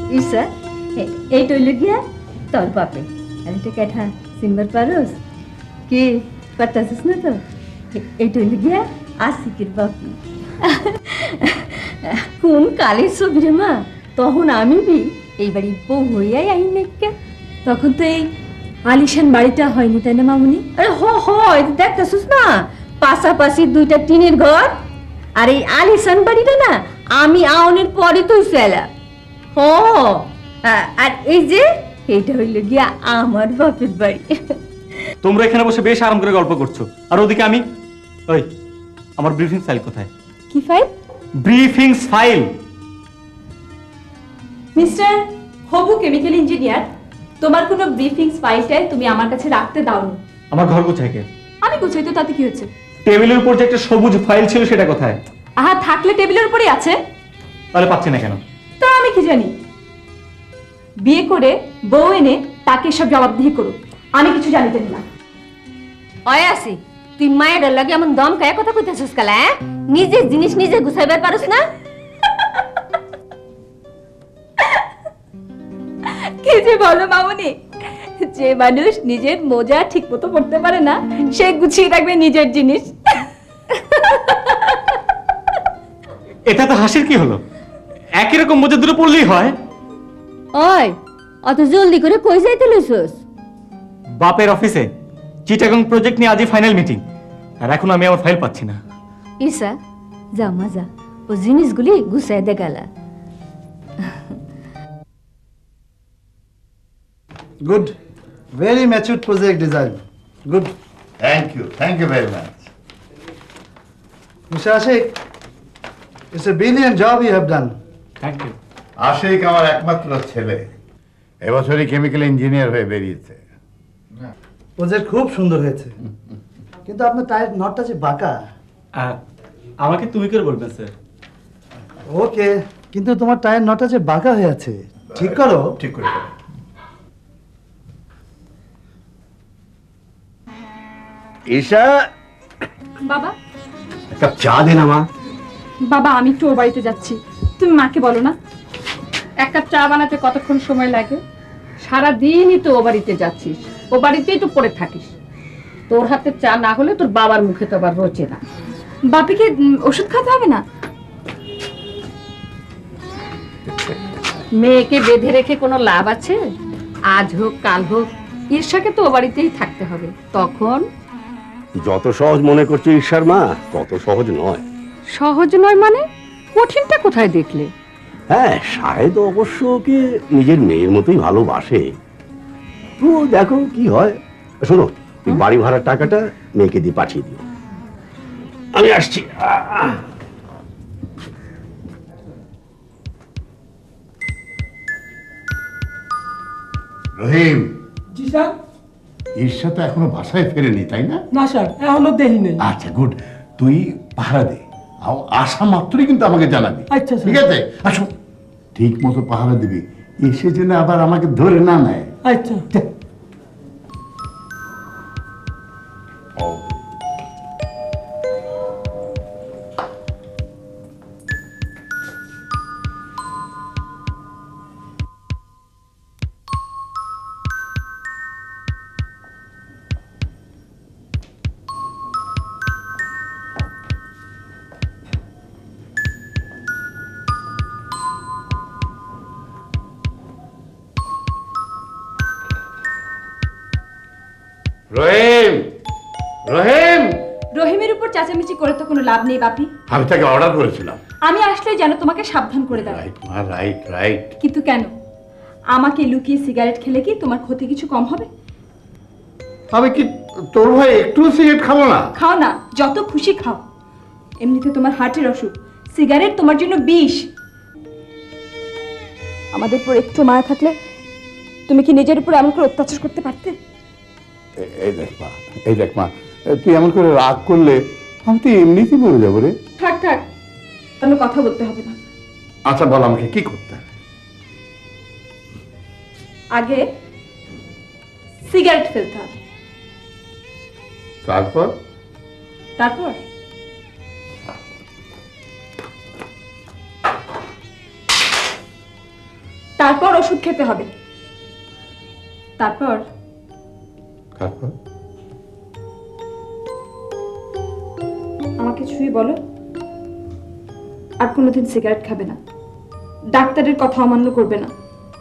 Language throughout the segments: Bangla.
ঈশা এই টইলে গিয়া তোর বাপে আমি তো কেঠা সিংবার পারস কি পারতাছিস না তো এই টইলে গিয়া আশিকের বাপি কোন কালের ছবি রে মা তখন আমি বি এই বাড়ির বউ হইয়াই আই নাকি তখন তো এই আলিশান বাড়িটা হয়নি তাই না মামুনি আরে হয় দেখতেছিস না পাশাপাশি দুইটা টিনের ঘর আর এই আলিশান বাড়িটা না আমি আউনের পরে তো সেলা আর এই যে এটা হইল গিয়া আমার বাপের বাড়ি তোমরা এখানে বসে বেশ আরাম করে গল্প করছো আর ওদিকে আমি ওই আমার ব্রিফিং ফাইল কোথায় কি ফাইল ব্রিফিংস ফাইল মিস্টার হবু কেমিক্যাল ইঞ্জিনিয়ার তোমার কোনো ব্রিফিংস ফাইলটাই তুমি আমার কাছে রাখতে দাওনি আমার ঘর কোথায় কে আমি গুছাই তো তাতে কি হচ্ছে টেবিলের উপর যে একটা সবুজ ফাইল ছিল সেটা কোথায় আহা থাকলে টেবিলের উপরেই আছে তাহলে পাচ্ছি না কেন তা আমি কি জানি বিয়ে করে বউ এনে তাকে সব জবাবদিহি করো আমি কিছু জানিতে না অয় আসি তুই মায়ের লাগে এমন দম কায়া কথা কইতেছিস কালা নিজের জিনিস নিজে গুছাইবার পারস না কি যে বলো মামুনি যে মানুষ নিজের মোজা ঠিক মতো পড়তে পারে না সে গুছিয়ে রাখবে নিজের জিনিস এটা তো হাসির কি হলো একই রকম মোজা দুটো পড়লেই হয় ওই অত জলদি করে কই যাইতে লইছস বাপের অফিসে চিটাগং প্রজেক্ট নিয়ে আজই ফাইনাল মিটিং আর এখন আমি আমার ফাইল পাচ্ছি না ঈশা যা মজা ও জিনিসগুলি গুছাই দে গেলা Good. Very mature project design. Good. Thank you very much. Mr. Ashik, it's a brilliant job you have done. Thank you Ashiq আমার একমাত্র ছেলে এবছরই কেমিক্যাল ইঞ্জিনিয়ার হয়ে বেরিয়েছে প্রজেক্ট খুব সুন্দর হয়েছে কিন্তু আপনার টায়ার নটটা যে বাঁকা আমাকে তুমি করে বলবেন স্যার ওকে কিন্তু তোমার টায়ার নটটা যে বাঁকা হয়ে আছে ঠিক করো ঠিক করে করো। ঈশা বাবা এক কাপ চা দে না মা বাবা আমি একটু ও বাড়িতে যাচ্ছি তুমি মাকে বলো না এক কাপ চা বানাতে কতক্ষণ সময় লাগে সারা দিনই তো ও বাড়িতে যাচ্ছিস ও বাড়িতেই তো পড়ে থাকিস তোর হাতে চা না হলে তোর বাবার মুখে তো আবার রোচে না বাপিকে ওষুধ খাতে হবে না মেয়েকে বেঁধে রেখে কোনো লাভ আছে আজ হোক কাল হোক ঈর্ষাকে তো ও বাড়িতেই থাকতে হবে তখন যত সহজ মনে করছো ঈর্ষার মা তত সহজ নয় সহজ নয় মানে কঠিনটা কোথায় দেখলে হ্যাঁ শাহেদ অবশ্য ওকে নিজের মেয়ের মতোই ভালোবাসে তো দেখো কি হয় শোনো এই বাড়ি ভাড়ার টাকাটা মেয়েকে দিয়ে পাঠিয়ে দিও আমি আসছি রহিম জি স্যার ঈর্ষা তো এখনো বাসায় ফেরেনি তাই না না স্যার এখনো দেরি নেই আচ্ছা গুড তুই পাহারা দে আসা মাত্রই কিন্তু আমাকে জানাবি আচ্ছা, স্যার। ঠিক আছে আসো ঠিক মতো পাহারা দিবি এসে যেন আবার আমাকে ধরে না নেয় আচ্ছা রহিম রহিম রহিমের উপর চেঁচামেচি করে তো কোনো লাভ নেই বাপি আমি তাকে অর্ডার করেছিলাম আমি আসলে যেন তোমাকে সাবধান করে দেয় রাইট মা রাইট রাইট কিন্তু কেন আমাকে লুকিয়ে সিগারেট খেলে কি তোমার ক্ষতি কিছু কম হবে আমি কি তোর ভাই একটু সিগারেট খাবো না খাও না যত খুশি খাও এমনিতে তোমার হার্টের অসুখ সিগারেট তোমার জন্য বিষ আমাদের উপর একটু মায়া থাকলে তুমি কি নিজের উপর এমন করে অত্যাচার করতে পারতে এই দেখ মা তুই এমন করে রাগ করলে আমি তো এমনিতেই মরে যাবো রে থাক থাক কোনো কথা বলতে হবে না আচ্ছা বল আমাকে কি করতে হবে আগে সিগারেট ফেলতে হবে তারপর তারপর তারপর ওষুধ খেতে হবে। তারপর আমাকে ছুঁয়ে বলো আর কোনোদিন সিগারেট খাবে না, ডাক্তারের কথা অমান্য করবে না।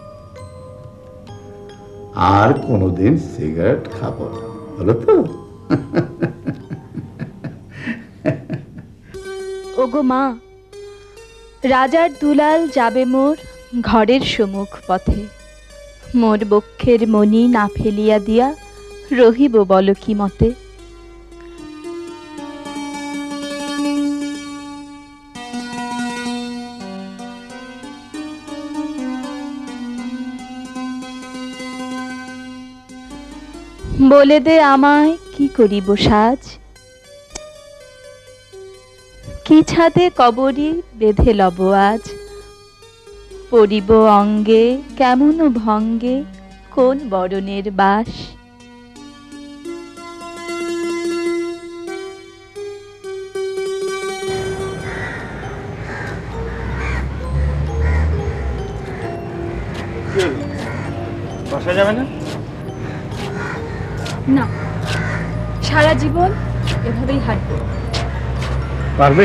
আর কোনোদিন সিগারেট খাবো না, হলো তো? ওগো মা, রাজার দুলাল যাবে মোর ঘরের সম্মুখ পথে, মোর বক্ষের মণি না ফেলিয়া দিয়া রহিব বল কি মতে। বলে দে আমায় কি করিব সাজ, কি ছাদে কবরী বেঁধে লব আজ, পরিব অঙ্গে কেমন ভঙ্গে কোন বরণের বাস। বাসায় যাবে না? না, সারা জীবন এভাবেই হাঁটবো। পারবে?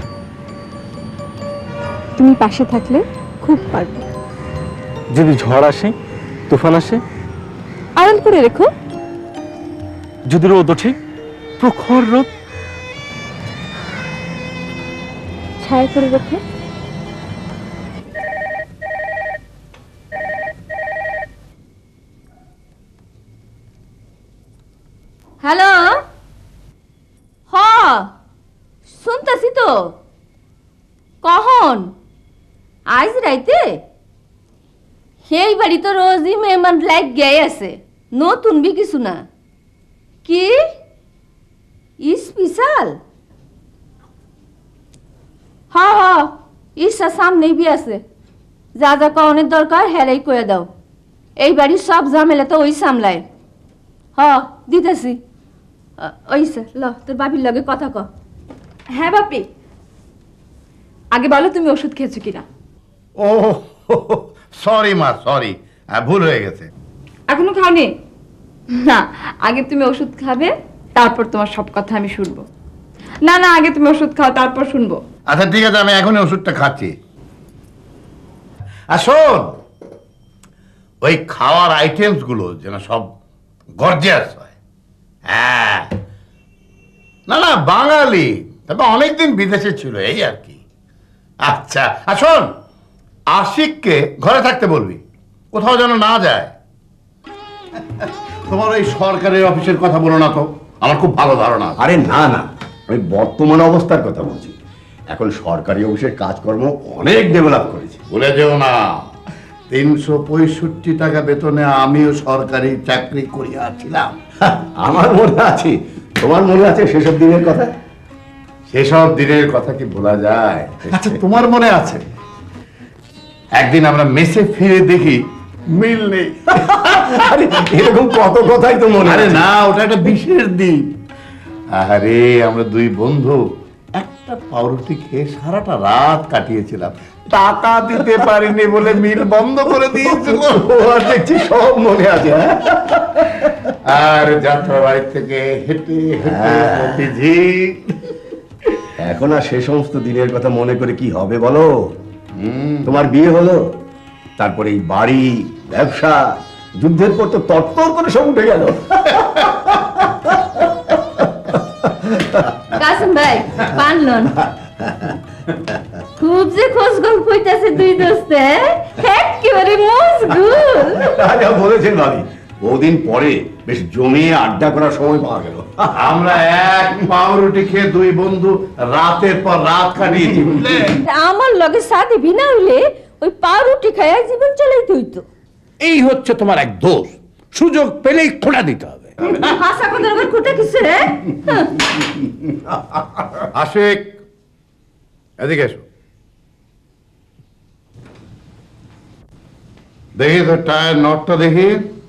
তুমি পাশে থাকলে খুব পারবো। যদি ঝড় আসে, তুফান আসে, আড়াল করে রেখো। যদি রোদ ওঠে, প্রখর রোদ, ছায়া করে রেখো। হ্যালো, হ শুনতাছি তো। কখন? আজ রাইতে? সেই বাড়ি তো রোজই মেহমান লাইক গে আছে, নতুন বি কিছু না। কি স্পেশাল? হ হ, ইচ্ছা সামনেই বি আছে। যা যা কনের দরকার হেরাই কয়ে দাও। এই বাড়ির সব ঝামেলা তো ওই সামলায়। হ দিতেছি। ওইসে ল, তোর বাপির লগে কথা ক। হ্যাঁ বাপি, আগে বলো তুমি ওষুধ খেয়েছো কিনা। ও সরি মা, সরি, ভুল হয়ে গেছে। এখনো খাওনি? না, আগে তুমি ওষুধ খাবে, তারপর তোমার সব কথা আমি শুনবো। না না, আগে তুমি ওষুধ খাও, তারপর শুনবো। আচ্ছা ঠিক আছে, আমি এখনই ওষুধটা খাচ্ছি। আর শোন, ওই খাওয়ার আইটেমস গুলো যেন সব গর্জিয়াস হয়। হ্যাঁ, না না, বাঙালি, তবে অনেকদিন বিদেশে ছিল, এই আর কি। আচ্ছা, আর শোন, আশিককে ঘরে থাকতে বলবি, কোথাও যেন না যায়। তোমার ওই সরকারি অফিসের কথা বলো না তো, আমার খুব ভালো ধারণা আছে। আরে না না, আমি বর্তমান অবস্থার কথা বলছি। এখন সরকারি অফিসের কাজকর্ম অনেক ডেভেলপ করেছে। ভুলে যেও না, 365 টাকা বেতনে আমিও সরকারি চাকরি করিয়াছিলাম। আমার মনে আছে, তোমার মনে আছে সেসব দিনের কথা? সেসব দিনের কথা কি ভোলা যায়? আচ্ছা, তোমার মনে আছে একদিন আমরা মেসে ফিরে দেখি মিল নেই? আরে এরকম কত কথাই তো মনে আরে আছে। না, ওটা একটা বিশেষ দিন। আরে আমরা দুই বন্ধু একটা পাউরুটি খেয়ে সারাটা রাত কাটিয়েছিলাম, টাকা দিতে পারিনি বলে মিল বন্ধ করে দিয়েছিল। আর দেখছি সব মনে আছে। আর যাত্রা বাড়ি থেকে হেঁটে হেঁটে মতিঝিল। এখন আর সে সমস্ত দিনের কথা মনে করে কি হবে বলো? তোমার বিয়ে হলো, তারপরে এই বাড়ি, ব্যবসা, যুদ্ধের পর তো তত্তর করে সব উঠে গেল। কাসিম ভাই, পানলন খুব যে খোঁজ গল্প হইতাছে দুই দোস্তে, একেবারে মজগুল। রাজা বলেছেন ভাবি, বহুদিন পরে বেশ জমিয়ে আড্ডা করার সময় পাওয়া গেল। আমরা এক পাউরুটি খেয়ে দুই বন্ধু রাতের পর রাত কাটিয়েছি, বুঝলে? আমার লগে সাথে বিনা হইলে ওই পাউরুটি খায়া জীবন চালাইতে হইতো। এই হচ্ছে তোমার এক দোষ, সুযোগ পেলেই খোঁড়া দিতে হবে। হাসা কথার আবার কোটা কিসে রে? আশিক, এদিকে এসো। দেখি তো টায়ার নটটা দেখি।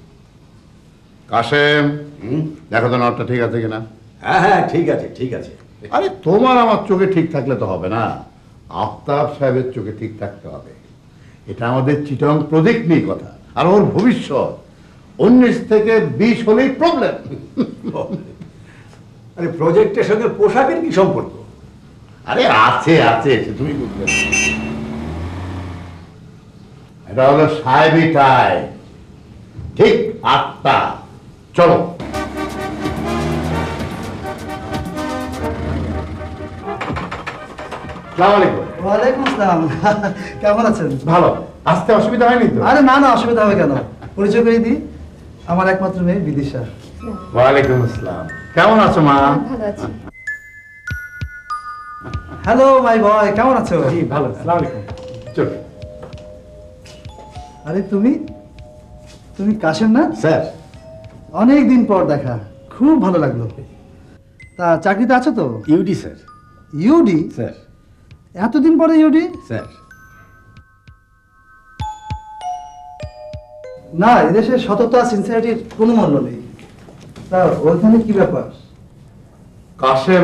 কাশেম, দেখো তো নটটা ঠিক আছে কিনা। হ্যাঁ হ্যাঁ, ঠিক আছে ঠিক আছে। আরে তোমার আমার চোখে ঠিক থাকলে তো হবে না, আফতাব সাহেবের চোখে ঠিক থাকতে হবে। এটা আমাদের চিটং প্রজেক্ট নিয়ে কথা, আর ওর ভবিষ্যৎ 19 থেকে 20 হলেই প্রবলেম। আরে প্রজেক্টের সঙ্গে পোশাকের কি সম্পর্ক? আরে আছে আছে, সে তুমি বুঝবে না। এটা হলো সাহেবি টাই, ঠিক 8টা। চলো। আসসালামু আলাইকুম। ওয়ালাইকুম আসসালাম। কেমন আছেন? ভালো, আসতে অসুবিধা হয়নি তো? আরে না না, অসুবিধা হবে কেন? পরিচয় করে দিই, আমার একমাত্র মেয়ে বিদিশা। ওয়ালাইকুম আসসালাম। কেমন আছো মা? ভালো আছি। হ্যালো মাই বয়, কেমন আছো? জি ভালো, আসসালামু আলাইকুম। চল। আরে তুমি তুমি কাশেম না? স্যার, অনেক দিন পর দেখা, খুব ভালো লাগলো। তা চাকরিতে আছো তো? UD sir. ইউডি? স্যার। এতদিন পরে ইউডি? স্যার, না, এদেশে সততা সিনসিয়ারিটির কোনো মূল্য নেই। তা ওইখানে কি ব্যাপার? কাশেম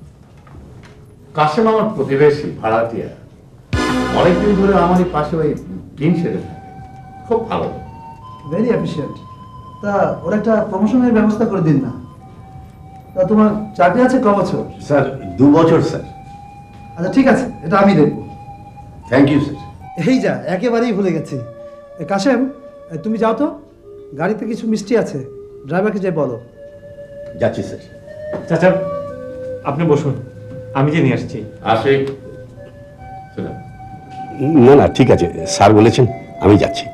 কাশেম আমার প্রতিবেশী, ভাড়াটিয়া। অনেকদিন ধরে আমারই পাশে ওই টিন সেরে থাকে, খুব ভালো। Very appreciate. তা ওর একটা প্রমোশনের ব্যবস্থা করে দিন না। তা তোমার চাকরি আছে ক বছর? স্যার 2 বছর স্যার। আচ্ছা ঠিক আছে, এটা আমি দেখবো। Thank you sir. এই যা, একেবারেই ভুলে গেছি। কাশেম, তুমি যাও তো, গাড়িতে কিছু মিষ্টি আছে, ড্রাইভারকে যে বলো। যাচ্ছি স্যার। চাচা আপনি বসুন, আমি যে নিয়ে আসছি। আসে। চলো। না না, ঠিক আছে, স্যার বলেছেন, আমি যাচ্ছি।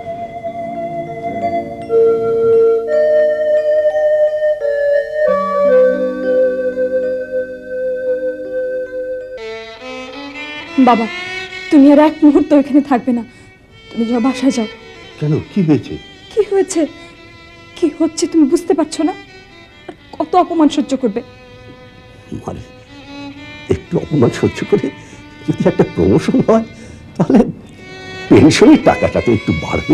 বাবা, তুমি আর এক মুহূর্ত এখানে থাকবে না, তুমি যাও, বাসায় যাও। কেন, কি হয়েছে? কি হয়েছে, কি হচ্ছে তুমি বুঝতে পারছো না? আর কত অপমান সহ্য করবে? মানে একটু অপমান সহ্য করে যদি একটা প্রমোশন হয়, তাহলে পেনশনের টাকাটা তো একটু বাড়বে।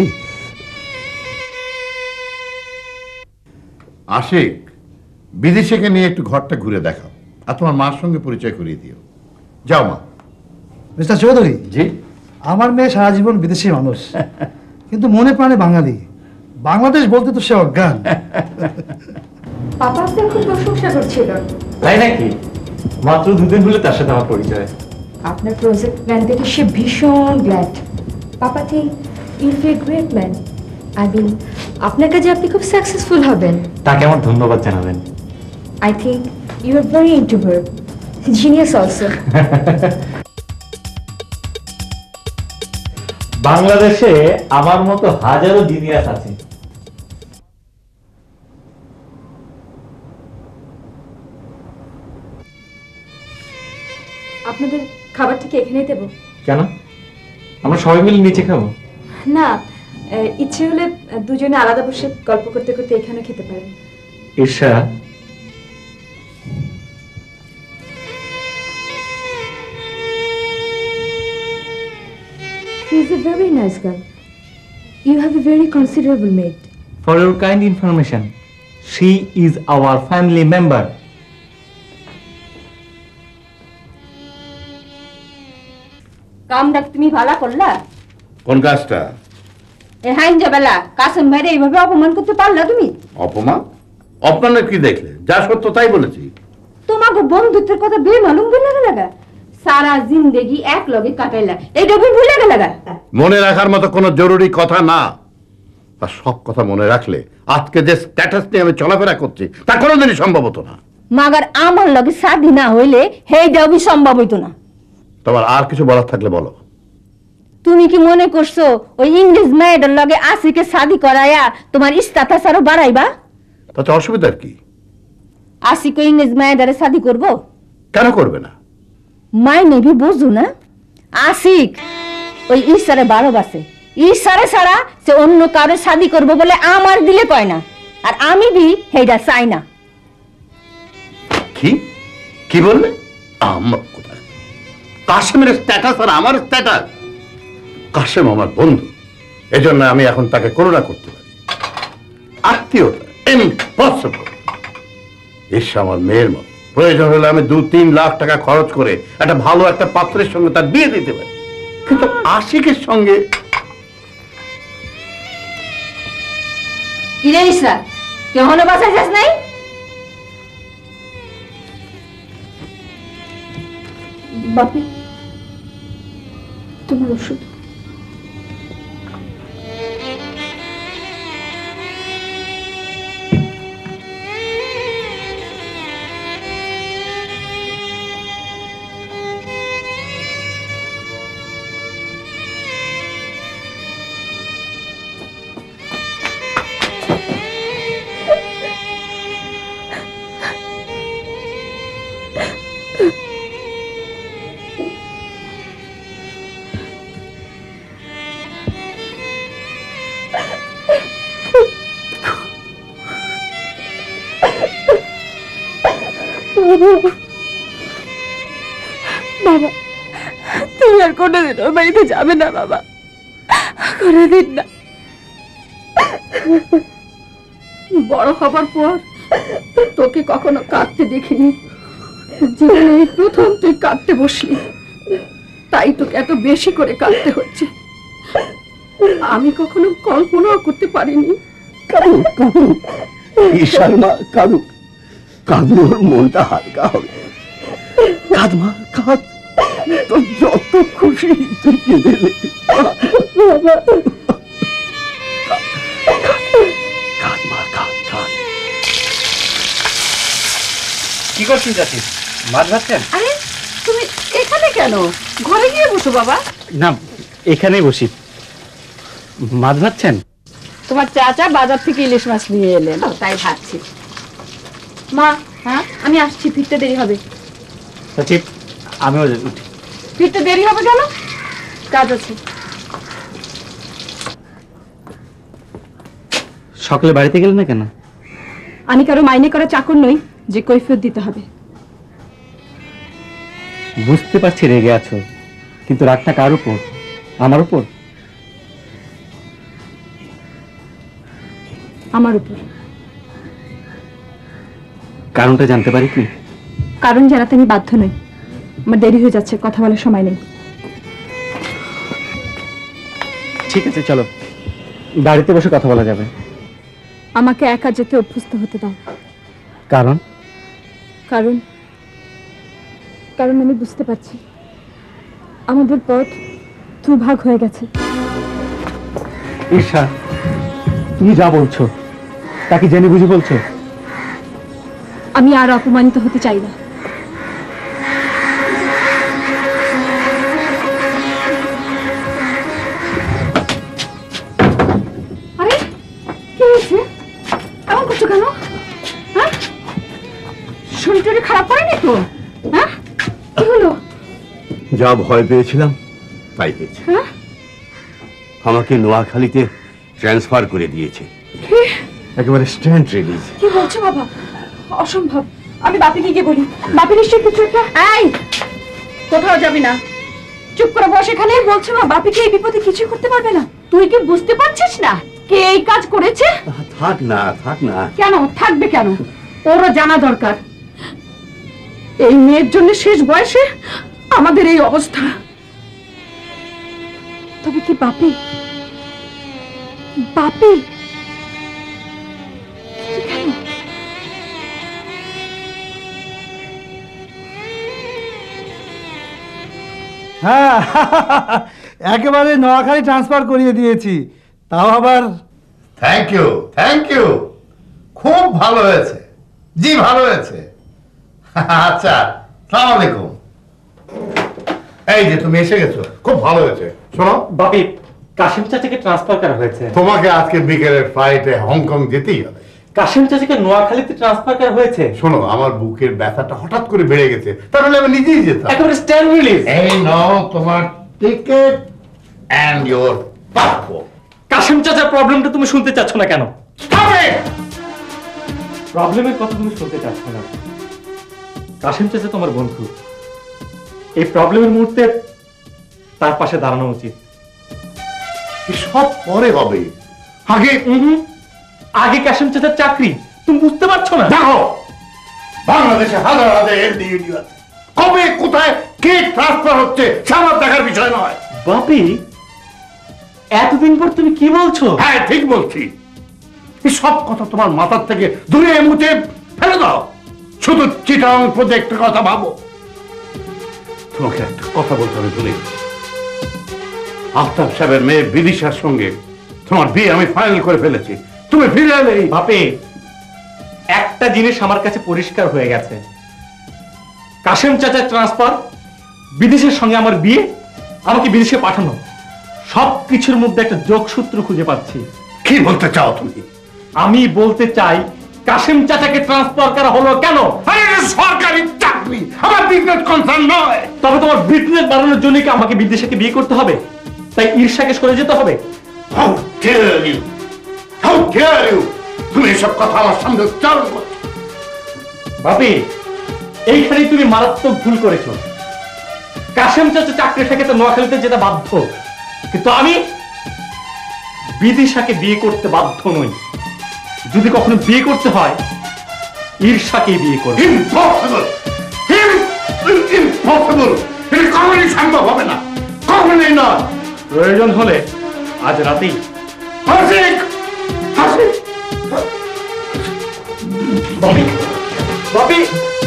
আশিক, বিদেশিকে নিয়ে একটু ঘরটা ঘুরে দেখাও, আর তোমার মার সঙ্গে পরিচয় করিয়ে দিও। যাও মা। মিস্টার চৌধুরী, জি। আমার মেয়ে সারা জীবন বিদেশি মানুষ, কিন্তু মনে প্রাণে বাঙালি। বাংলাদেশ বলতে তো সে অজ্ঞান। পাপা আপনার খুব প্রশংসা করছিল। তাই নাকি? মাত্র 2 দিন হলে তার সাথে আমার পরিচয়। আপনার প্রজেক্ট প্ল্যান দেখে সে ভীষণ glad. Papa think you'll be a great man. I mean, আপনার কাজে আপনি খুব সাকসেসফুল হবেন। তাকে আমার ধন্যবাদ জানাবেন। I think you are very introvert, genius also. বাংলাদেশে আমার মতো হাজারো জিনিয়াস আছে। আপনাদের খাবারটা কি এখানেই দেবো? কেন, আমরা সবাই মিলে নিচে খাবো? না, ইচ্ছে হলে দুজনে আলাদা বসে গল্প করতে করতে এখানে খেতে পারেন। ঈর্ষা, She is a very nice girl. You have a very considerable maid. for your kind information, she is our family member. কামটা তুমি ভালো করলা? কোন কাজটা? এ হাইঞ্জা বেলা কাসেম ভাইরে এইভাবে অপমান করতে পারলা তুমি? অপমান? অপমানের কি দেখলে? যা সত্য তাই বলেছি। তোমাকে বন্ধুত্বের কথা বেমালুম ভুলে গেলা, সারা জিন্দেগি এক লগে কাটাইলা, এইটা ভুলে গেলা। মনে রাখার মতো কোনো জরুরি কথা না। আর সব কথা মনে রাখলে আজকে যে স্ট্যাটাস নিয়ে আমি চলাফেরা করছি তা কোনোদিনই সম্ভব হতো না। মাগার আমার লগে শাদি না হইলে হেইটাও বি সম্ভব হইতো না। তোমার আর কিছু বলার থাকলে বলো। তুমি কি মনে করছো ওই ইংরেজ মেয়েটার লগে আসিকে শাদি করায়া তোমার স্ট্যাটাস আরো বাড়াইবা? তাতে অসুবিধার কি? আসিকে ইংরেজ মেয়েটারে শাদি করব? কেন করবে না? মাই নেবি বুঝু না, আশিক ওই ঈশ্বরে ভালোবাসে, ঈশ্বরে ছাড়া সে অন্য কারো শাদি করবো বলে আমার দিলে কয় না, আর আমি বি হেইটা চাই না। কি কি বললে? আমার কথা, কাশেমের স্ট্যাটাস আর আমার স্ট্যাটাস? কাশেম আমার বন্ধু, এজন্য আমি এখন তাকে করুণা করতে পারি। আত্মীয়তা ইম্পসিবল। ঈর্ষা আমার মেয়ের মতো, প্রয়োজন হলে আমি 2-3 লাখ টাকা খরচ করে একটা ভালো একটা পাত্রের সঙ্গে তার বিয়ে দিতে পারি, কিন্তু আশিকের সঙ্গে। কি রে ইসরা, কেমন বাসায় যাস নাই? বাপি, তোমার ওষুধ। বাবা, তুমি আর কোনোদিন ওর বাড়িতে যাবে না বাবা, কোনোদিন না। বড় হবার পর তোকে কখনো কাঁদতে দেখিনি, জীবনে এই প্রথম তুই কাঁদতে বসলি, তাই তোকে এত বেশি করে কাঁদতে হচ্ছে। আমি কখনো কল্পনাও করতে পারিনি। কাঁদুক কাঁদুক, ঈশার মা কাঁদুক, কাঁদলে ওর মনটা হালকা হবে। কাঁদ মা কাঁদ, তোর যত খুশি তুই কেঁদে নে। কাঁদ মা কাঁদ কাঁদ। কি করছেন চাচি, মাছ ভাজছেন? আরে তুমি এখানে কেন? ঘরে গিয়ে বসো বাবা। না, এখানেই বসি। মাছ ভাজছেন? তোমার চাচা বাজার থেকে ইলিশ মাছ নিয়ে এলেন, তাই ভাবছি। মা, হ্যাঁ আমি আসছি, ফিরতে দেরি হবে। চাচি আমিও উঠি। ফিরতে দেরি হবে কেন? কাজ আছে। সকালে বাড়িতে গেলেন না কেন? আমি কারো মাইনে করা চাকর নই যে কৈফিয়ত দিতে হবে। বুঝতে পারছি রেগে আছো, কিন্তু রাগটা কার উপর? আমার উপর? আমার উপর। কারণটা জানতে পারি কি? কারণ জানাতে আমি বাধ্য নই, আমার দেরি হয়ে যাচ্ছে, কথা বলার সময় নেই। ঠিক আছে চলো, বাড়িতে বসে কথা বলা যাবে। আমাকে একা যেতে অভ্যস্ত হতে দাও। কারণ? কারণ কারণ আমি বুঝতে পারছি আমাদের পথ দুভাগ হয়ে গেছে। ঈর্ষা, তুমি যা বলছো তাকে জেনে বুঝে বলছো? আমি আর অপমানিত হতে চাই না। আরে কি হয়েছে? এমন করছো কেন? হ্যাঁ, শরীর টরীর খারাপ করেনি তো? হ্যাঁ, কি হলো? যা ভয় পেয়েছিলাম তাই পেয়েছি। হ্যাঁ? আমাকে নোয়াখালীতে ট্রান্সফার করে দিয়েছে, একেবারে স্ট্যান্ড রিলিজ। কি বলছো বাবা? অসম্ভব। আমি বাপিকে গিয়ে বলি। বাপি নিশ্চয়ই কিছু একটা। এই, কোথাও যাবি না, চুপ করে বসে এখানে। বলছো মা, বাপিকে এই বিপদে কিছু করতে পারবে না? তুই কি বুঝতে পারছিস না কে এই কাজ করেছে? থাক না থাক না। কেন থাকবে কেন? ওরও জানা দরকার। এই মেয়ের জন্য শেষ বয়সে আমাদের এই অবস্থা। তবে কি বাপি? বাপি কেন? হ্যাঁ, একেবারে নোয়াখালী ট্রান্সফার করিয়ে দিয়েছি, তাও আবার। থ্যাংক ইউ থ্যাংক ইউ, খুব ভালো হয়েছে, জি ভালো হয়েছে। আচ্ছা, সালাম আলাইকুম। এই যে তুমি এসে গেছো, খুব ভালো হয়েছে। শোনো বাপি, কাশিম চাচাকে ট্রান্সফার করা হয়েছে। তোমাকে আজকে বিকেলের ফ্লাইটে হংকং যেতেই হবে। কাশিম চাচাকে নোয়াখালীতে ট্রান্সফার করা হয়েছে। শোনো, আমার বুকের ব্যথাটা হঠাৎ করে বেড়ে গেছে, তাহলে আমি নিজেই যেতাম। একেবারে স্ট্যান্ড রিলিজ। এই নাও তোমার ticket and your passport. Kashim চাচার প্রবলেমটা তুমি শুনতে চাচ্ছ না কেন? Stop it! প্রবলেমের কথা তুমি শুনতে চাচ্ছ না। কাশিম চাচা তোমার বন্ধু, এই প্রবলেমের মুহূর্তে তার পাশে দাঁড়ানো উচিত। সব পরে হবে, আগে আগে কাশিম চাচার চাকরি, তুমি বুঝতে পারছো না? দেখো, বাংলাদেশে হাজার হাজার এলডি ইউনিয়ন, কবে কোথায় কে ট্রান্সফার হচ্ছে সে আমার দেখার বিষয় নয়। বাপি, এতদিন পর তুমি কি বলছো? হ্যাঁ ঠিক বলছি। এই সব কথা তোমার মাথার থেকে দূরে মুছে ফেলে দাও, শুধু চিটাং প্রজেক্টের কথা ভাবো। তোমাকে একটা কথা বলতে আমি ভুলে গেছি। আফতাব সাহেবের মেয়ে বিদিশার সঙ্গে তোমার বিয়ে আমি ফাইনাল করে ফেলেছি। তুমি ফিরে এলেই। বাপি, একটা জিনিস আমার কাছে পরিষ্কার হয়ে গেছে, কাশেম চাচার ট্রান্সফার, বিদেশের সঙ্গে আমার বিয়ে, আমাকে বিদেশে পাঠানো, সবকিছুর মধ্যে একটা যোগসূত্র খুঁজে পাচ্ছি। কি বলতে চাও তুমি? আমি বলতে চাই, কাশেম চাচাকে ট্রান্সফার করা হলো কেন? আরে এটা সরকারি চাকরি, আমার বিজনেস কনসার্ন নয়। তবে তোমার বিজনেস বাড়ানোর জন্য কি আমাকে বিদেশে বিয়ে করতে হবে? তাই ঈর্ষাকে সরে যেতে হবে? How dare you! How dare you! তুমি এসব কথা আমার সামনে উচ্চারণ করছো। বাপি, এইখানেই তুমি মারাত্মক ভুল করেছো। কাশেম চাচা চাকরি থেকে তো নোয়াখালীতে যেতে বাধ্য, কিন্তু আমি বিদিশাকে বিয়ে করতে বাধ্য নই। যদি কখনো বিয়ে করতে হয়, ঈর্ষাকে বিয়ে করব। Impossible! Impossible! এটা কখনোই সম্ভব হবে না, কখনোই না। প্রয়োজন হলে আজ রাতেই। হাসিক! হাসিক! বাপি, বাপি,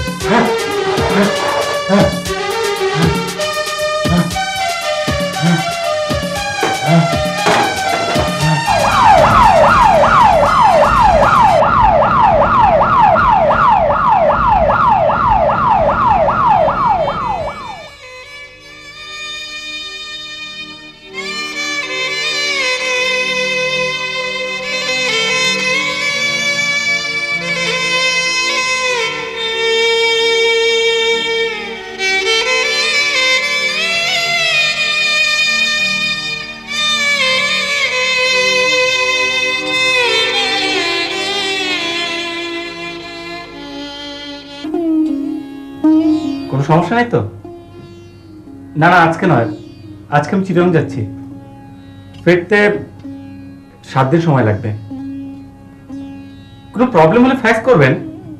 কোনো সমস্যা নাই তো? না না, আজকে নয়, আজকে আমি চিটাগাং যাচ্ছি, ফিরতে 7 দিন সময় লাগবে। কোনো প্রবলেম হলে ফ্যাক্স করবেন।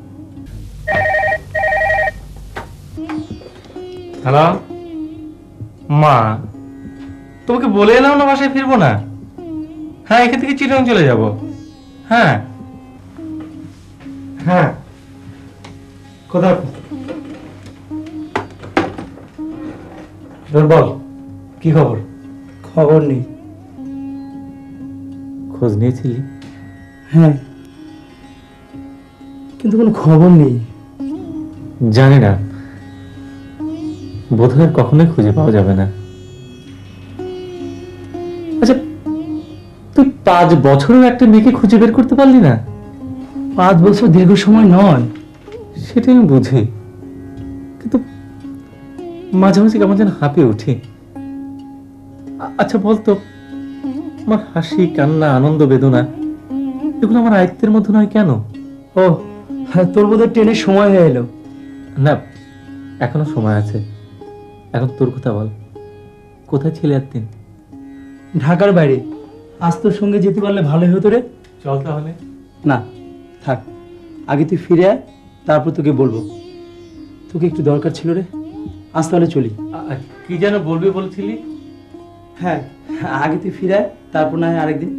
হ্যালো মা, তোমাকে বলে এলাম না বাসায় ফিরবো না। হ্যাঁ, এখান থেকে চিটাগাং চলে যাব। হ্যাঁ হ্যাঁ, কোথায়? বল, কি খবর? খবর নেই। খোঁজ নিয়েছিলি? হ্যাঁ, কিন্তু কোনো খবর নেই। জানি না, বোধহয় কখনোই খুঁজে পাওয়া যাবে না। আচ্ছা, তুই 5 বছরেও একটা মেয়েকে খুঁজে বের করতে পারলি না? 5 বছর দীর্ঘ সময় নয়। সেটা আমি বুঝি, কিন্তু মাঝে মাঝে কেমন যেন হাঁপিয়ে উঠি। আচ্ছা বলতো, আমার হাসি, কান্না, আনন্দ, বেদনা এগুলো আমার আয়ত্তের মধ্যে নয় কেন? ও হ্যাঁ, তোর বোধহয় ট্রেনের সময় হয়ে এলো। না, এখনো সময় আছে। এখন তোর কথা বল, কোথায় ছিলে এতদিন? ঢাকার বাইরে। আজ তোর সঙ্গে যেতে পারলে ভালোই হতো রে। চল তাহলে। না থাক, আগে তুই ফিরে আয়, তারপর তোকে বলবো। তোকে একটু দরকার ছিল রে, আজ তাহলে চলি। কি যেন বলবি বলছিলি? হ্যাঁ, আগে তুই ফিরে আয়, তারপর না হয় আরেকদিন।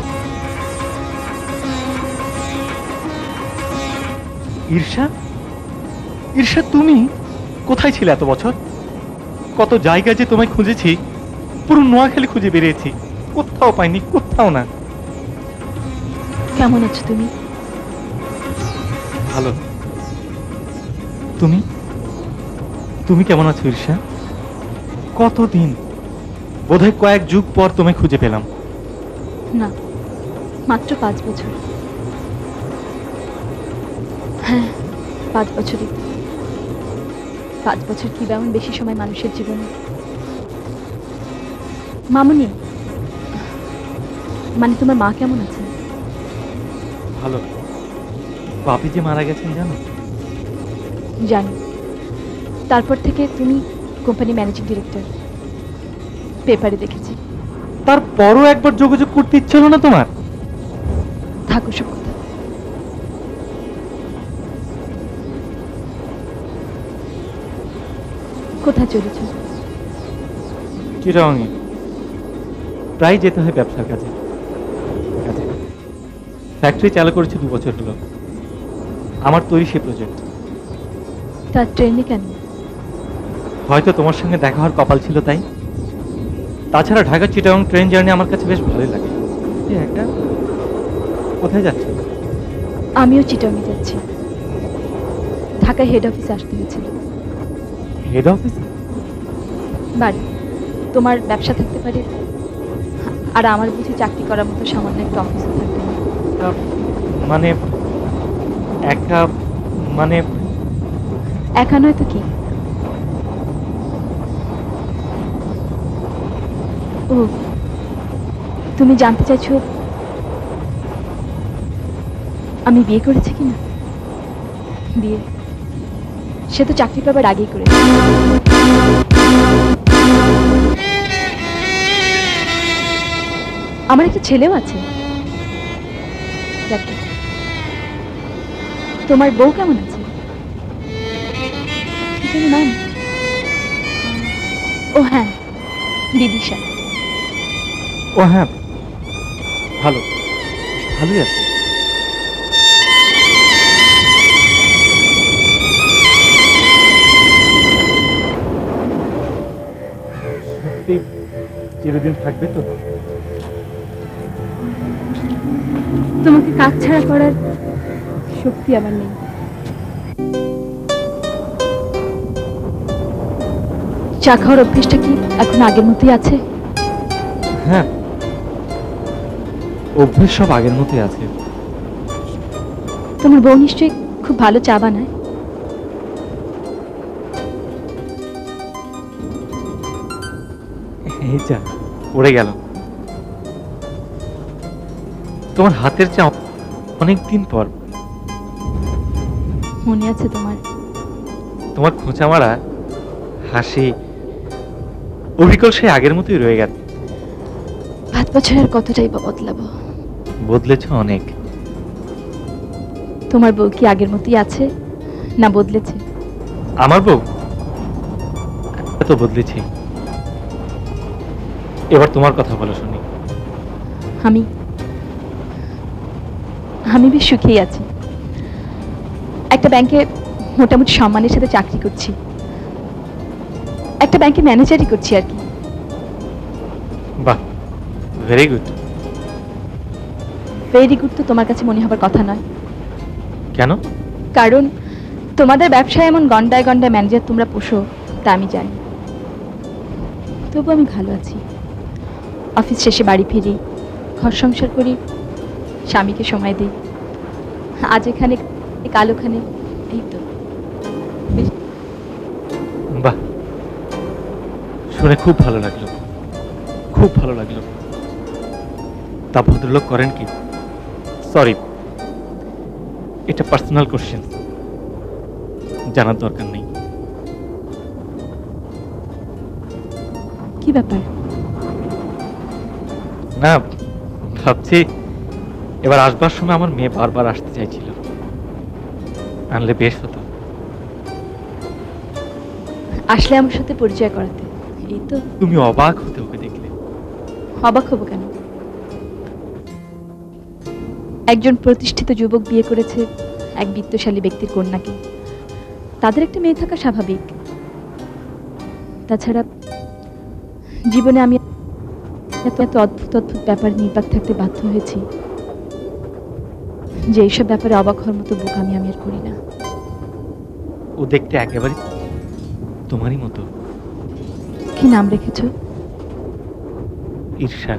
ঈর্ষা, ঈর্ষা, তুমি কোথায় ছিলে এত বছর? কত জায়গায় যে তোমায় খুঁজেছি, পুরো নোয়াখালী খুঁজে বেরিয়েছি, কোথাও পাইনি, কোথাও না। কেমন আছো তুমি? ভালো। তুমি তুমি কেমন আছো ঈর্ষা? কতদিন, বোধহয় কয়েক যুগ পর তোমায় খুঁজে পেলাম। না, মাত্র 5 বছর। হ্যাঁ, 5 বছরই। 5 বছর কি এমন বেশি সময় মানুষের জীবনে? মামুনি, মানে তোমার মা কেমন আছে? ভালো। বাপি যে মারা গেছেন জানো? জানি। তারপর থেকে তুমি কোম্পানি ম্যানেজিং ডিরেক্টর, পেপারে দেখেছি। তারপরও একবার যোগাযোগ করতে ইচ্ছে হলো না তোমার? থাকো সব কথা। কোথায় চলেছ? চিরাঙে। প্রায় যেতে হয় ব্যবসার কাজে। ফ্যাক্টরি চালু করেছে 2 বছর হলো। আমার তৈরি সে প্রজেক্ট। তার ট্রেনে কেন? হয়তো তোমার সঙ্গে দেখা হওয়ার কপাল ছিল তাই। তাছাড়া ঢাকা চিটাগাং ট্রেন জার্নি আমার কাছে বেশ ভালোই লাগে। একা কোথায় যাচ্ছ? আমিও চিটাগাং যাচ্ছি। ঢাকায় হেড অফিসে আসতে হয়েছিল। হেড অফিসে? বাড়ি তোমার ব্যবসা থাকতে পারে, আর আমার বুঝি চাকরি করার মতো সামান্য একটা অফিসে থাকতে পারে। মানে একা, মানে একা নয় তো কি? ও, তুমি জানতে চাইছো আমি বিয়ে করেছি কিনা? বিয়ে সে তো চাকরি পাবার আগেই করেছে। আমার একটা ছেলেও আছে। দেখো, তোমার বউ কেমন আছে? কি যেন নাম? ও হ্যাঁ, বিদিশা। ও হ্যাঁ, ভালো, ভালোই আছে। সত্যি চিরদিন থাকবে তো? তোমাকে কাজ ছাড়া করার শক্তি আমার নেই। চা খাওয়ার অভ্যেসটা কি এখন আগের মতোই আছে? হ্যাঁ, অভ্যেস সব আগের মতোই আছে। তোমার বউ নিশ্চয়ই খুব ভালো চা বানায়। এই চা পড়ে গেল। তোমার হাতের চা অনেকদিন পর। মনে আছে তোমার? তোমার খোঁচা মারা হাসি, অবিকল সে আগের মতোই রয়ে গেছে। 5 বছর আর কতটাই বা বদলাবো? বদলেছ অনেক। তোমার বউ কি আগের মতোই আছে না বদলেছে? আমার বউ তো বদলেছি। এবার তোমার কথা বলো শুনি। আমি বেশ সুখেই আছি। একটা ব্যাংকে মোটামুটি সম্মানের সাথে চাকরি করছি। একটা ব্যাংকে ম্যানেজারই করছি আর কি। বাহ, ভেরি গুড। ভেরি গুড তো তোমার কাছে মনে হবার কথা নয়। কেন? কারণ তোমাদের ব্যবসায় এমন গন্ডায় গন্ডায় ম্যানেজার তোমরা পোষো তা আমি জানি। তবু আমি ভালো আছি। অফিস শেষে বাড়ি ফিরি, ঘর সংসার করি, স্বামীকে সময় দিই। আজ এখানে কাল ওখানে, এই তো। বাহ, শুনে খুব ভালো লাগলো, খুব ভালো লাগলো। তা ভদ্রলোক করেন কি? সরি, এটা পার্সোনাল কোশ্চেন, জানার দরকার নেই। কি ব্যাপার? না, ভাবছি এবার আসবার সময় আমার মেয়ে বারবার আসতে চাইছিল, আনলে বেশ হতো। আসলে আমার সাথে পরিচয় করাতে, এই তো। তুমি অবাক হতে ওকে দেখলে। অবাক হবো কেন? একজন প্রতিষ্ঠিত যুবক বিয়ে করেছে এক বিত্তশালী ব্যক্তির কন্যাকে। তাদের একটা মেয়ে থাকা স্বাভাবিক। তাছাড়া জীবনে আমি এত এত অদ্ভুত অদ্ভুত ব্যাপার নির্বাক থাকতে বাধ্য হয়েছি যে এইসব ব্যাপারে অবাক হওয়ার মতো বোকামি আমি আর করি না। ও দেখতে একেবারে তোমারই মতো। কি নাম রেখেছ? ঈর্ষা।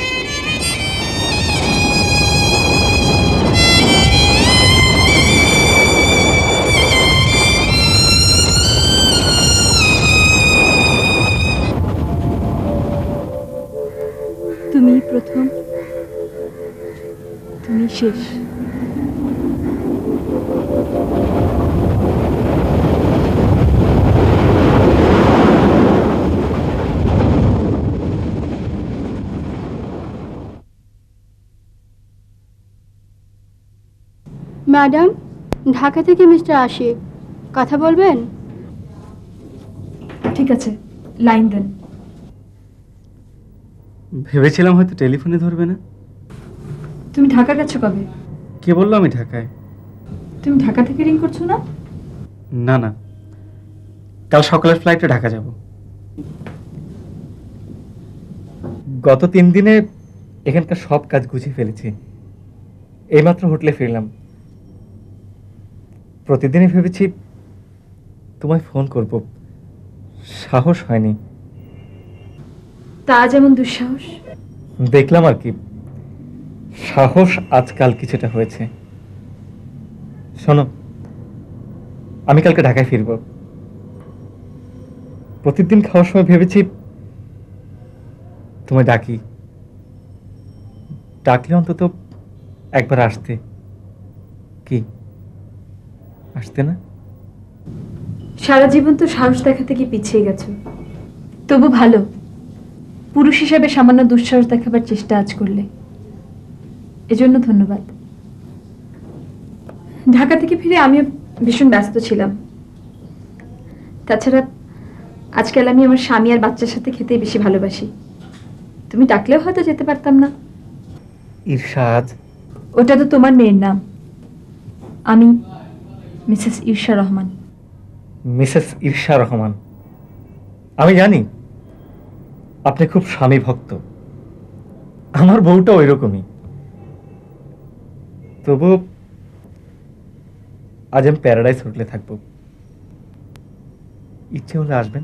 তুমি প্রথম, তুমি শেষ। ম্যাডাম, ঢাকা থেকে মিস্টার আশিক, কথা বলবেন? ঠিক আছে, লাইন দেন। ভেবেছিলাম হয়তো টেলিফোনে ধরবে না। তুমি ঢাকা গেছো কবে? কে বললো আমি ঢাকায়? তুমি ঢাকা থেকে রিং করছো না? না না, কাল সকালের ফ্লাইটে ঢাকা যাব। গত 3 দিনে এখানকার সব কাজ গুছিয়ে ফেলেছি। এইমাত্র হোটেলে ফিরলাম। প্রতিদিনই ভেবেছি তোমায় ফোন করব, সাহস হয়নি। তা যেমন দুঃসাহস। দেখলাম আর কি, সাহস আজকাল কিছুটা হয়েছে। শোনো, আমি কালকে ঢাকায় ফিরব। প্রতিদিন খাওয়ার সময় ভেবেছি তোমায় ডাকি, ডাকলে অন্তত একবার আসতে। কি আসতে না? সারা জীবন তো সাহস দেখাতে গিয়ে পিছিয়ে গেছো, তবু ভালো পুরুষ হিসাবে সামান্য দুঃসাহস দেখাবার চেষ্টা আজ করলে, এজন্য ধন্যবাদ। ঢাকা থেকে ফিরে আমিও ভীষণ ব্যস্ত ছিলাম। তাছাড়া আজকাল আমি আমার স্বামী আর বাচ্চার সাথে খেতেই বেশি ভালোবাসি। তুমি ডাকলেও হয়তো যেতে পারতাম না। ইরশাদ? ওটা তো তোমার মেয়ের নাম। আমি মিসেস ঈর্ষা রহমান। মিসেস ঈর্ষা রহমান? আমি জানি আপনি খুব স্বামী ভক্ত। আমার বউটা ওই রকমই। তবু আজ আমি প্যারাডাইস হোটেলে থাকবো, ইচ্ছে হলে আসবেন।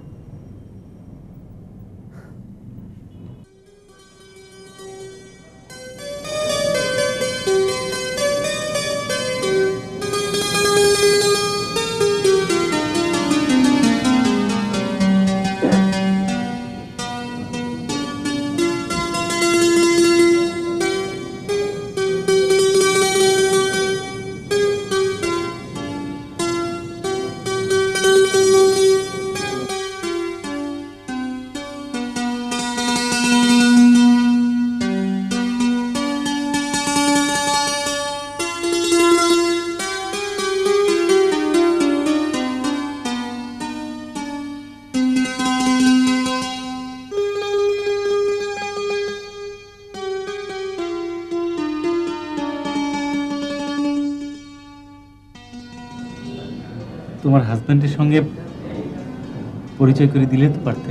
তোমার হাজবেন্ডের সঙ্গে পরিচয় করে দিলে তো পারতে।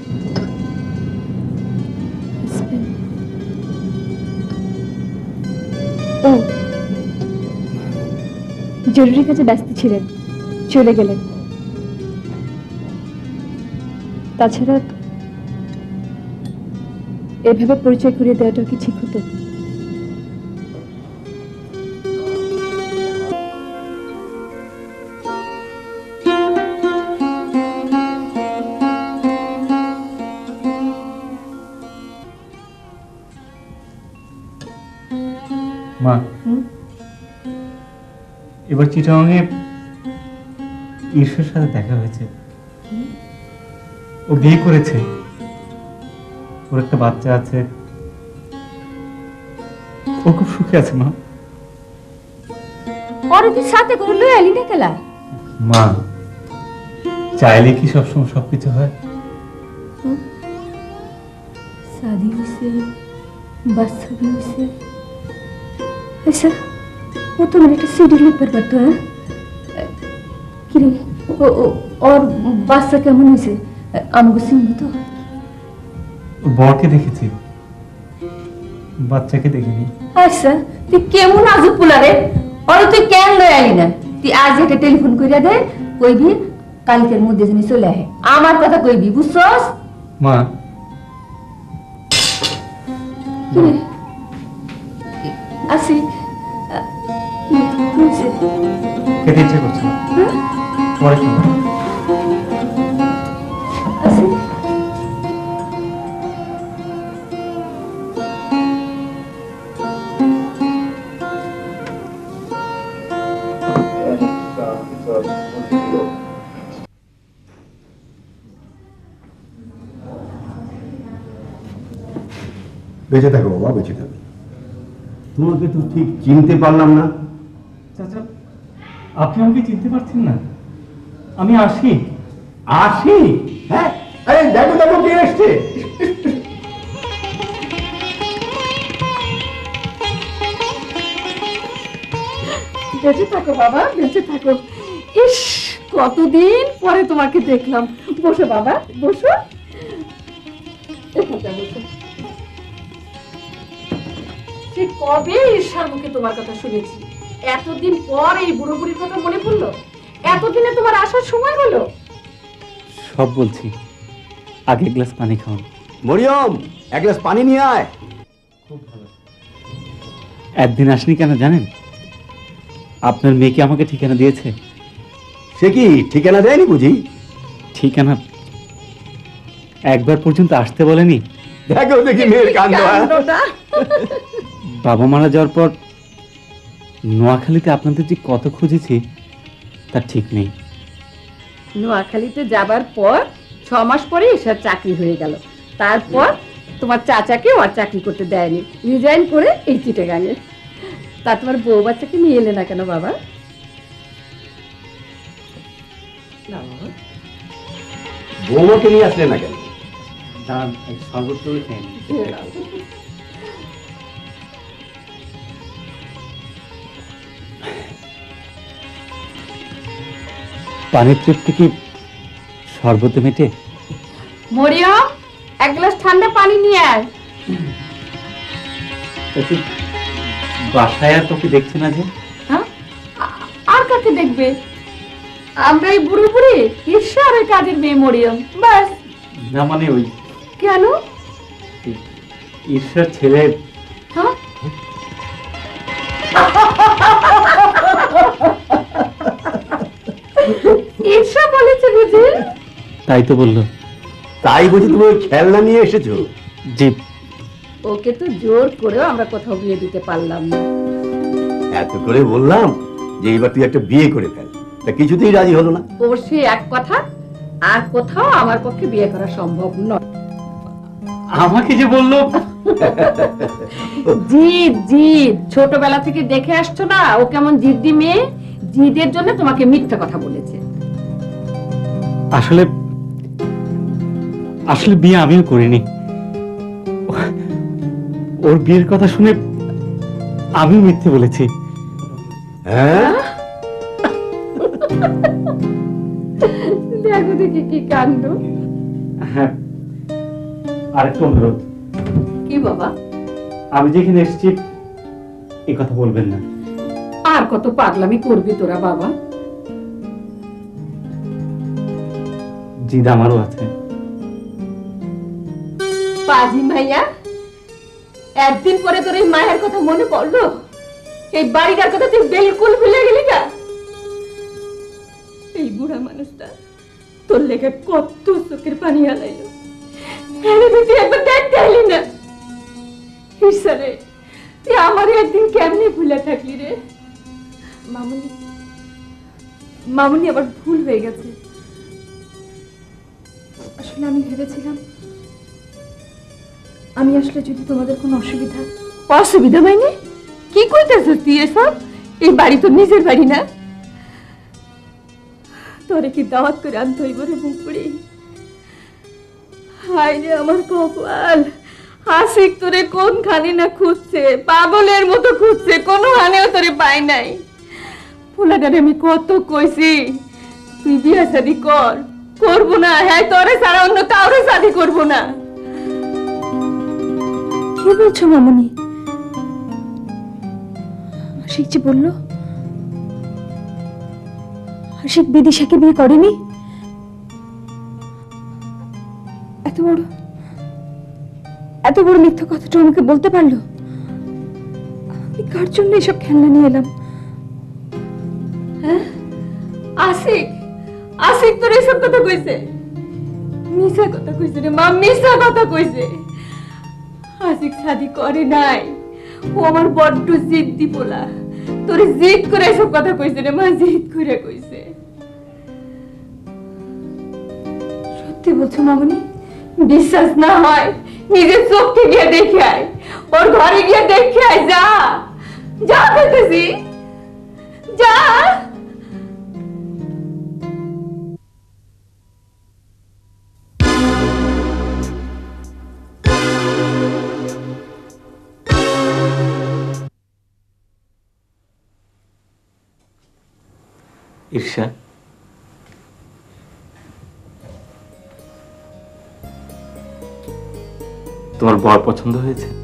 ও জরুরি কাজে ব্যস্ত ছিলেন, চলে গেলেন। তাছাড়া এভাবে পরিচয় করিয়ে দেওয়াটাও কি ঠিক হতো? মা, এবার চিটাগাংয়ে ঈর্ষার সাথে দেখা হয়েছে। ও বিয়ে করেছে, ওর একটা বাচ্চা আছে। ও খুব সুখে আছে মা। और তুই সাথে করে লই আলি না কেলা? মা, চাইলে কি সবসময় সবকিছু হয়? शादी से बस से ऐसा वो तो मेरे सीडी लिप पर तो है कि रे ওর বাচ্চা কেমন হয়েছে? আমাকে চিনবো তো? বরকে দেখেছি, বাচ্চাকে দেখিনি। আচ্ছা, তুই কেমন আজব পোলা রে? ওরা তুই কেন লয়ে আলি না? তুই আজ একটা টেলিফোন করিয়া দে, কইবি কালকের মধ্যে যেন চলে আহে। আমার কথা কইবি, বুঝছস? মা, আসি খেতে ইচ্ছে করছে না, পরে খাবো। আসি বেঁচে থাকো বাবা, বেঁচে থাকো। তোমাকে তো ঠিক চিনতে পারলাম না। চাচা, আপনি আমাকে চিনতে পারছেন না? আমি আসি। আসি? হ্যাঁ, আরে দেখো দেখো কে এসছে। বেঁচে থাকো বাবা, বেঁচে থাকো। ইস, কতদিন পরে তোমাকে দেখলাম। বসো বাবা, বসো। এখানটা বসো। সে কবে ঈর্ষার মুখে তোমার কথা শুনেছি, এতদিন পর এই বুড়ো বুড়ির কথা মনে পড়লো? এতদিনে তোমার আসার সময় হলো? সব বলছি, আগে এক গ্লাস পানি খাওয়ান। মরিয়ম, এক গ্লাস পানি নিয়ে আয়। খুব ভালো। একদিন আসনি কেন জানেন? আপনার মেয়েকে আমাকে ঠিকানা দিয়েছে। সে কি ঠিকানা দেয়নি বুঝি? ঠিকানা একবার পর্যন্ত আসতে বলেনি। দেখো দেখি মেয়ের কাণ্ড। বাবা মারা যাওয়ার পর নোয়াখালীতে আপনাদের যে কত খুঁজেছি তার ঠিক নেই। নোয়াখালীতে যাবার পর 6 মাস পরে এসব চাকরি হয়ে গেল। তারপর তোমার চাচাকে আর চাকরি করতে দেয়নি, রিজাইন করে এই চিটাগাঙে। তা তোমার বউ বাচ্চাকে নিয়ে এলে না কেন বাবা? বৌমাকে নিয়ে আসলে না কেন? পানির তৃপ্তি কি শরবতে মেটে? মরিয়ম, এক গ্লাস ঠান্ডা পানি নিয়ে আয়। বাসায় আর তোকে দেখছে না যে? হ্যাঁ, আর কাকে দেখবে? আমরা এই বুড়ো বুড়ি, ঈর্ষা আর ওই কাজের মেয়ে মরিয়ম, বাস। না মানে ওই কেন? ঈশ্বর ছেলে। হ্যাঁ, ঈর্ষা বলেছে বুঝি? তাই তো বললো। তাই বুঝি তুমি ওই খেলনা নিয়ে এসেছো? জি। ওকে তো জোর করেও আমরা কোথাও বিয়ে দিতে পারলাম না। এত করে বললাম যে এবার তুই একটা বিয়ে করে ফেল, তা কিছুতেই রাজি হলো না। ওর সে এক কথা, আর কোথাও আমার পক্ষে বিয়ে করা সম্ভব নয়। আমাকে যে বললো। জিদ জিদ, ছোটবেলা থেকে দেখে আসছো না ও কেমন জিদ্দি মেয়ে। জিদের জন্য তোমাকে মিথ্যা কথা বলেছে। আসলে আসলে বিয়ে আমিও করিনি। ওর বিয়ের কথা শুনে আমি মিথ্যে বলেছি। হ্যাঁ, দেখো দেখি কি কাণ্ড। হ্যাঁ, আরেকটা অনুরোধ। কি বাবা? আমি যেখানে এসেছি এই কথা বলবেন না। আর কত পাগলামি করবি তোরা বাবা? জিদ আমারও আছে। পাজি ভাইয়া, একদিন পরে তোর এই মায়ের কথা মনে পড়লো? এই বাড়িটার কথা তুই বিলকুল ভুলে গেলি না? এই বুড়া মানুষটা তোর লেগে কত চোখের পানি হারাইলো, তুই একবার দেখতে আইলি না? ঈশ্বরে, তুই আমার একদিন কেমনে ভুলে থাকলি রে? মামুনি, মামুনি আবার ভুল হয়ে গেছে। আসলে আমি ভেবেছিলাম আমি আসলে যদি তোমাদের কোনো অসুবিধা মানে কি কইতেছিস তুই এসব? এই বাড়ি তো নিজের বাড়ি না? তোরে কি দাওয়াত করে আনতে হইব রে মুখপুরি? হায় রে আমার কপাল, হাসিক তোরে কোনখানে না খুঁজছে, পাগলের মতো খুঁজছে, কোনো হানেও তোরে পাই নাই। ফুলাটারে আমি কত কইছি তুই বিয়ে শাদি কর। করবো না, হ্যাঁ তোরে ছাড়া অন্য কাউরে শাদি করবো না। কি বলছো মামুনি? আশিক যে বললো আশিক বিদিশাকে বিয়ে করেনি। এত বড় মিথ্যা কথাটা আমাকে বলতে পারলো? আমি কার জন্য এসব খেলনা নিয়ে এলাম? হ্যাঁ, আশিক আশিক তোর এসব কথা কইছে? মিশা কথা কইছে রে মা, মিশা কথা কইছে। আশিক শাদি করে নাই, ও আমার বড্ড জিদ্দি পোলা। তোরে জিদ করে এসব কথা কইছে রে মা, জিদ করে কইছে। সত্যি বলছো মামুনি? বিশ্বাস না হয় নিজের চোখে গিয়ে দেখে আয়, ওর ঘরে গিয়ে দেখে আয়। যা যা বলতেছি, যা। ঈর্ষা, তোমার বর পছন্দ হয়েছে?